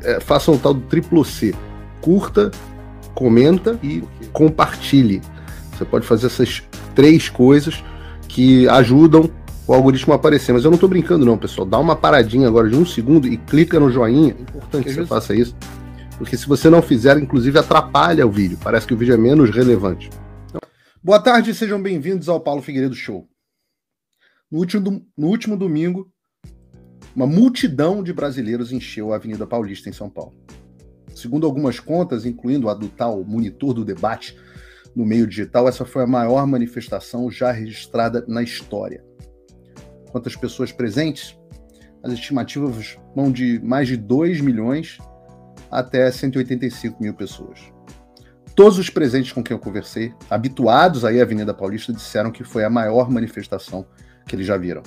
façam o tal do triplo C. Curta, comenta e compartilhe. Você pode fazer essas 3 coisas que ajudam o algoritmo a aparecer. Mas eu não estou brincando não, pessoal. Dá uma paradinha agora de 1 segundo e clica no joinha. É importante que você faça isso. Porque se você não fizer, inclusive atrapalha o vídeo. Parece que o vídeo é menos relevante. Então, boa tarde, sejam bem-vindos ao Paulo Figueiredo Show. No último domingo, uma multidão de brasileiros encheu a Avenida Paulista em São Paulo. Segundo algumas contas, incluindo a do tal monitor do debate no meio digital, essa foi a maior manifestação já registrada na história. Quantas pessoas presentes? As estimativas vão de mais de 2 milhões até 185 mil pessoas. Todos os presentes com quem eu conversei, habituados aí à Avenida Paulista, disseram que foi a maior manifestação que eles já viram.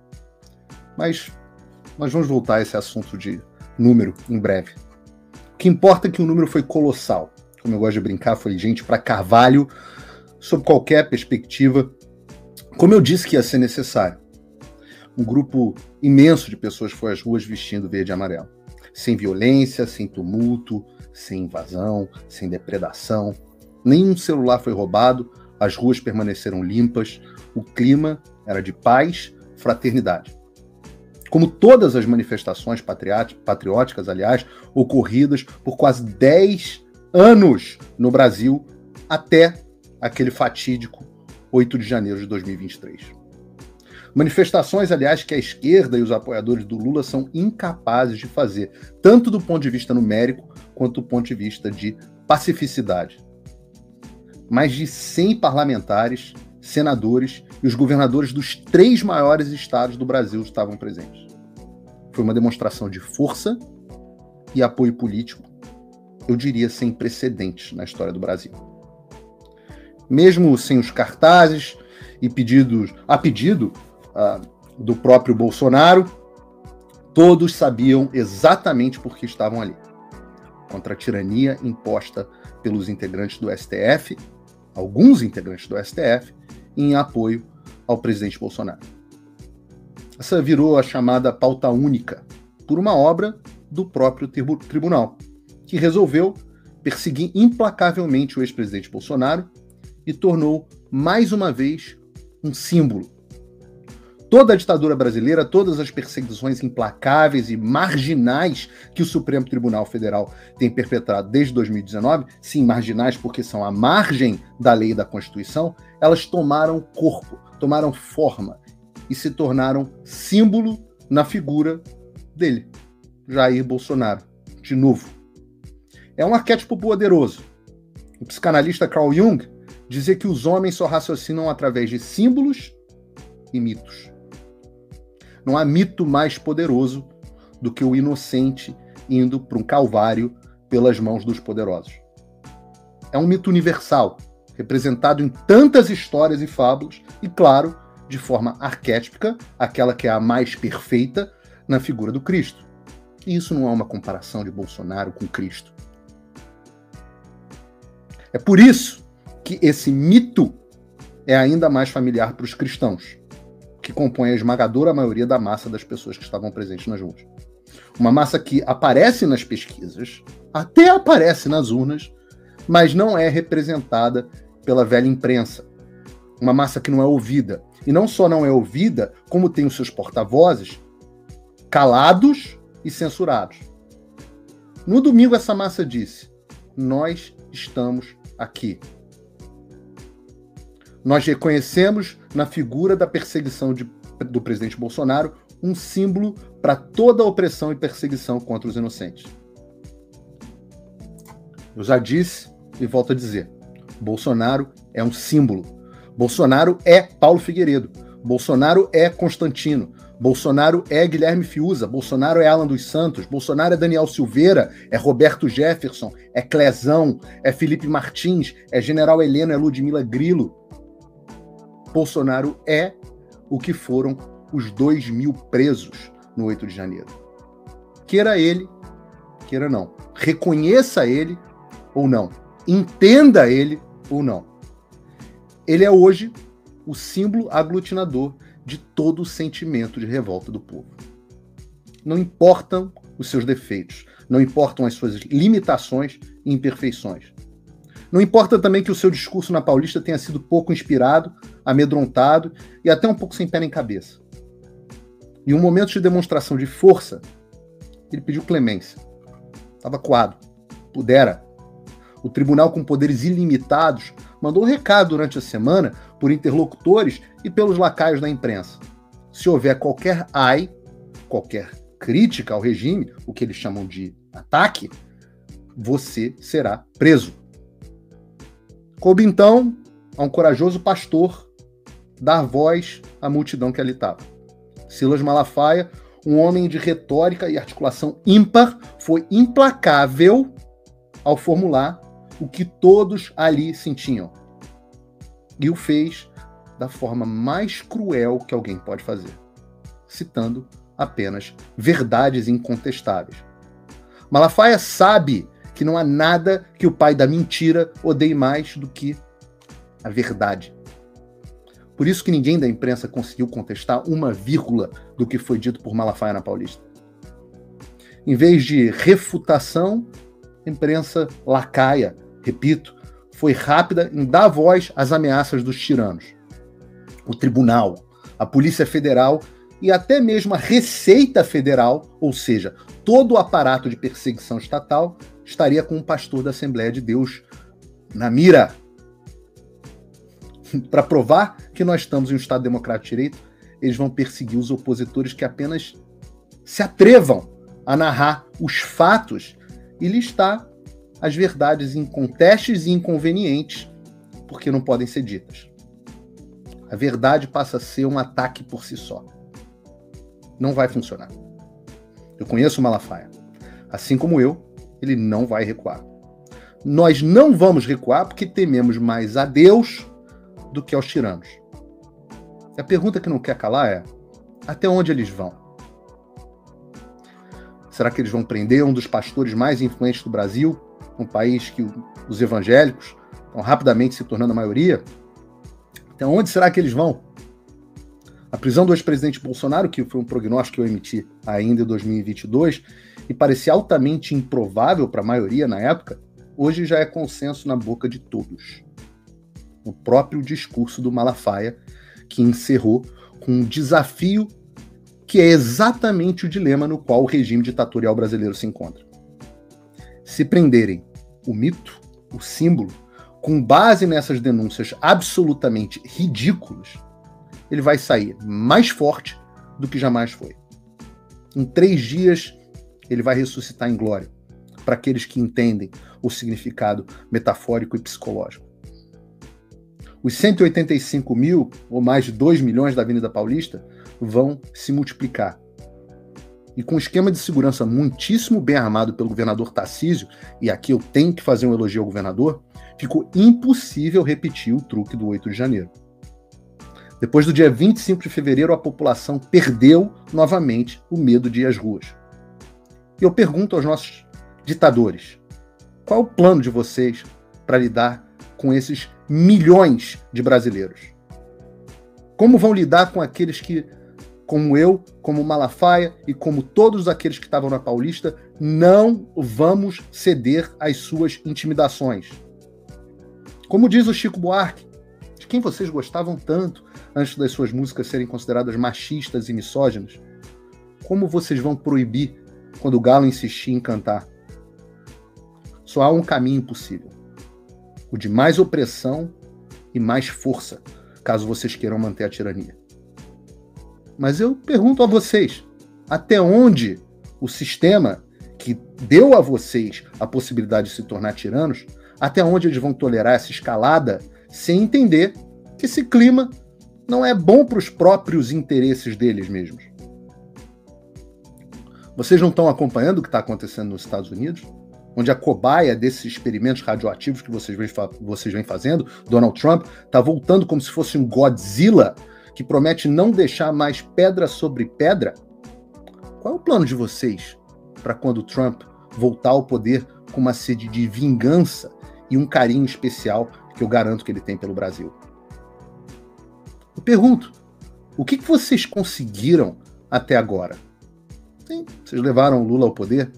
Mas nós vamos voltar a esse assunto de número em breve. O que importa é que o número foi colossal. Como eu gosto de brincar, foi gente para carvalho, sob qualquer perspectiva. Como eu disse que ia ser necessário. Um grupo imenso de pessoas foi às ruas vestindo verde e amarelo. Sem violência, sem tumulto, sem invasão, sem depredação. Nenhum celular foi roubado, as ruas permaneceram limpas, o clima era de paz, fraternidade. Como todas as manifestações patrióticas, aliás, ocorridas por quase 10 anos no Brasil, até aquele fatídico 8 de janeiro de 2023. Manifestações, aliás, que a esquerda e os apoiadores do Lula são incapazes de fazer, tanto do ponto de vista numérico, quanto do ponto de vista de pacificidade. Mais de 100 parlamentares, senadores e os governadores dos 3 maiores estados do Brasil estavam presentes. Foi uma demonstração de força e apoio político, eu diria sem precedentes na história do Brasil. Mesmo sem os cartazes e pedido do próprio Bolsonaro, todos sabiam exatamente por que estavam ali. Contra a tirania imposta pelos integrantes do STF, alguns integrantes do STF, em apoio ao presidente Bolsonaro. Essa virou a chamada pauta única, por uma obra do próprio tribunal, que resolveu perseguir implacavelmente o ex-presidente Bolsonaro e tornou, mais uma vez, um símbolo. Toda a ditadura brasileira, todas as perseguições implacáveis e marginais que o Supremo Tribunal Federal tem perpetrado desde 2019, sim, marginais porque são à margem da lei e da Constituição, elas tomaram corpo, tomaram forma e se tornaram símbolo na figura dele, Jair Bolsonaro, de novo. É um arquétipo poderoso. O psicanalista Carl Jung dizia que os homens só raciocinam através de símbolos e mitos. Não há mito mais poderoso do que o inocente indo para um calvário pelas mãos dos poderosos. É um mito universal, representado em tantas histórias e fábulas, e, claro, de forma arquétipica, aquela que é a mais perfeita, na figura do Cristo. E isso não é uma comparação de Bolsonaro com Cristo. É por isso que esse mito é ainda mais familiar para os cristãos, que compõe a esmagadora maioria da massa das pessoas que estavam presentes nas ruas. Uma massa que aparece nas pesquisas, até aparece nas urnas, mas não é representada pela velha imprensa. Uma massa que não é ouvida. E não só não é ouvida, como tem os seus porta-vozes calados e censurados. No domingo, essa massa disse: nós estamos aqui. Nós reconhecemos na figura da perseguição do presidente Bolsonaro um símbolo para toda a opressão e perseguição contra os inocentes. Eu já disse e volto a dizer: Bolsonaro é um símbolo. Bolsonaro é Paulo Figueiredo. Bolsonaro é Constantino. Bolsonaro é Guilherme Fiuza. Bolsonaro é Alan dos Santos. Bolsonaro é Daniel Silveira. É Roberto Jefferson. É Clezão. É Felipe Martins. É General Heleno. É Ludmila Grilo. Bolsonaro é o que foram os 2.000 presos no 8 de janeiro. Queira ele, queira não. Reconheça ele ou não. Entenda ele ou não. Ele é hoje o símbolo aglutinador de todo o sentimento de revolta do povo. Não importam os seus defeitos, Não importam as suas limitações e imperfeições. Não importa também que o seu discurso na Paulista tenha sido pouco inspirado, amedrontado e até um pouco sem pé nem cabeça. Em um momento de demonstração de força, ele pediu clemência. Estava coado. Pudera. O tribunal, com poderes ilimitados, mandou recado durante a semana por interlocutores e pelos lacaios da imprensa. Se houver qualquer qualquer crítica ao regime, o que eles chamam de ataque, você será preso. Coube então a um corajoso pastor dar voz à multidão que ali estava. Silas Malafaia, um homem de retórica e articulação ímpar, foi implacável ao formular o que todos ali sentiam. E o fez da forma mais cruel que alguém pode fazer, citando apenas verdades incontestáveis. Malafaia sabe que não há nada que o pai da mentira odeie mais do que a verdade. Por isso que ninguém da imprensa conseguiu contestar uma vírgula do que foi dito por Malafaia na Paulista. Em vez de refutação, a imprensa lacaia, repito, foi rápida em dar voz às ameaças dos tiranos. O tribunal, a Polícia Federal e até mesmo a Receita Federal, ou seja, todo o aparato de perseguição estatal, estaria com o pastor da Assembleia de Deus na mira. Para provar que nós estamos em um Estado democrático de direito, eles vão perseguir os opositores que apenas se atrevam a narrar os fatos e listar as verdades incontestes e inconvenientes, porque não podem ser ditas. A verdade passa a ser um ataque por si só. Não vai funcionar. Eu conheço o Malafaia. Assim como eu, ele não vai recuar. Nós não vamos recuar porque tememos mais a Deus do que aos tiranos. E a pergunta que não quer calar é: até onde eles vão? Será que eles vão prender um dos pastores mais influentes do Brasil, um país que os evangélicos estão rapidamente se tornando a maioria? Até onde será que eles vão? A prisão do ex-presidente Bolsonaro, que foi um prognóstico que eu emiti ainda em 2022, e parecia altamente improvável para a maioria na época, hoje já é consenso na boca de todos. O próprio discurso do Malafaia, que encerrou com um desafio que é exatamente o dilema no qual o regime ditatorial brasileiro se encontra. Se prenderem o mito, o símbolo, com base nessas denúncias absolutamente ridículas, ele vai sair mais forte do que jamais foi. Em 3 dias, ele vai ressuscitar em glória, para aqueles que entendem o significado metafórico e psicológico. Os 185 mil, ou mais de 2 milhões da Avenida Paulista, vão se multiplicar. E com um esquema de segurança muitíssimo bem armado pelo governador Tarcísio, e aqui eu tenho que fazer um elogio ao governador, ficou impossível repetir o truque do 8 de janeiro. Depois do dia 25 de fevereiro, a população perdeu novamente o medo de ir às ruas. E eu pergunto aos nossos ditadores: qual é o plano de vocês para lidar com esses milhões de brasileiros? Como vão lidar com aqueles que, como eu, como Malafaia e como todos aqueles que estavam na Paulista, não vamos ceder às suas intimidações? Como diz o Chico Buarque, de quem vocês gostavam tanto antes das suas músicas serem consideradas machistas e misóginas, como vocês vão proibir quando o galo insistir em cantar? Só há um caminho possível: o de mais opressão e mais força, caso vocês queiram manter a tirania. Mas eu pergunto a vocês, até onde o sistema que deu a vocês a possibilidade de se tornar tiranos, até onde eles vão tolerar essa escalada sem entender que esse clima não é bom para os próprios interesses deles mesmos? Vocês não estão acompanhando o que está acontecendo nos Estados Unidos? Onde a cobaia desses experimentos radioativos que vocês vêm fazendo, Donald Trump, está voltando como se fosse um Godzilla que promete não deixar mais pedra sobre pedra? Qual é o plano de vocês para quando Trump voltar ao poder com uma sede de vingança e um carinho especial que eu garanto que ele tem pelo Brasil? Eu pergunto, o que vocês conseguiram até agora? Sim, vocês levaram o Lula ao poder,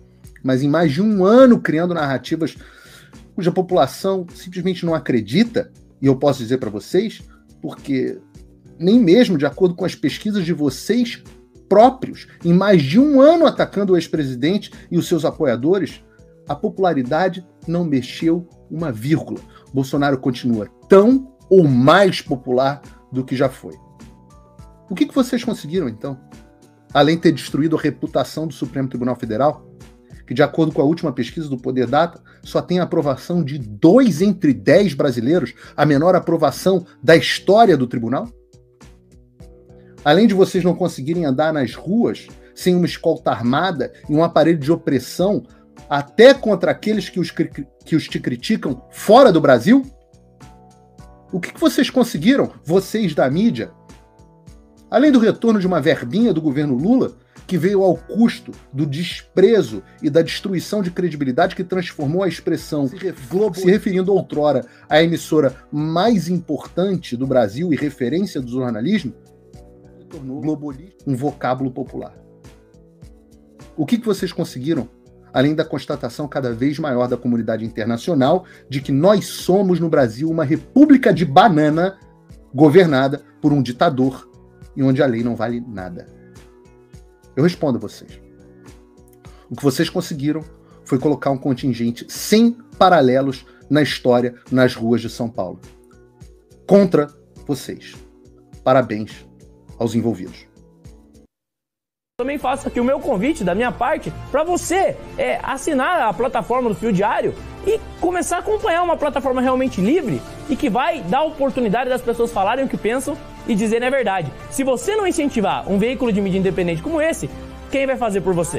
mas em mais de um ano criando narrativas cuja população simplesmente não acredita, e eu posso dizer para vocês, porque nem mesmo de acordo com as pesquisas de vocês próprios, em mais de um ano atacando o ex-presidente e os seus apoiadores, a popularidade não mexeu uma vírgula. Bolsonaro continua tão ou mais popular do que já foi. O que vocês conseguiram, então? Além de ter destruído a reputação do Supremo Tribunal Federal, que, de acordo com a última pesquisa do Poder Data, só tem a aprovação de 2 entre 10 brasileiros, a menor aprovação da história do tribunal? Além de vocês não conseguirem andar nas ruas sem uma escolta armada e um aparelho de opressão até contra aqueles que os te criticam fora do Brasil? O que vocês conseguiram, vocês da mídia? Além do retorno de uma verbinha do governo Lula, que veio ao custo do desprezo e da destruição de credibilidade que transformou a expressão se referindo outrora à emissora mais importante do Brasil e referência do jornalismo, tornou globalista um vocábulo popular. O que vocês conseguiram, além da constatação cada vez maior da comunidade internacional de que nós somos no Brasil uma república de banana governada por um ditador e onde a lei não vale nada? Eu respondo a vocês. O que vocês conseguiram foi colocar um contingente sem paralelos na história nas ruas de São Paulo. Contra vocês. Parabéns aos envolvidos. Também faço aqui o meu convite da minha parte para você assinar a plataforma do Fio Diário e começar a acompanhar uma plataforma realmente livre e que vai dar oportunidade das pessoas falarem o que pensam e dizerem a verdade. Se você não incentivar um veículo de mídia independente como esse, quem vai fazer por você?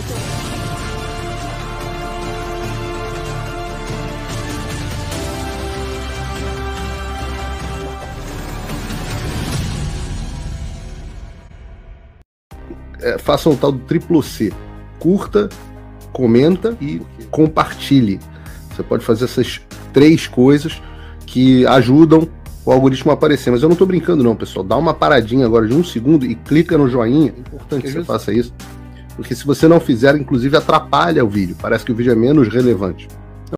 Façam o tal do triplo C. Curta, comenta e compartilhe. Você pode fazer essas 3 coisas que ajudam o algoritmo a aparecer. Mas eu não estou brincando não, pessoal. Dá uma paradinha agora de 1 segundo e clica no joinha. É importante que você faça isso. Porque se você não fizer, inclusive atrapalha o vídeo. Parece que o vídeo é menos relevante.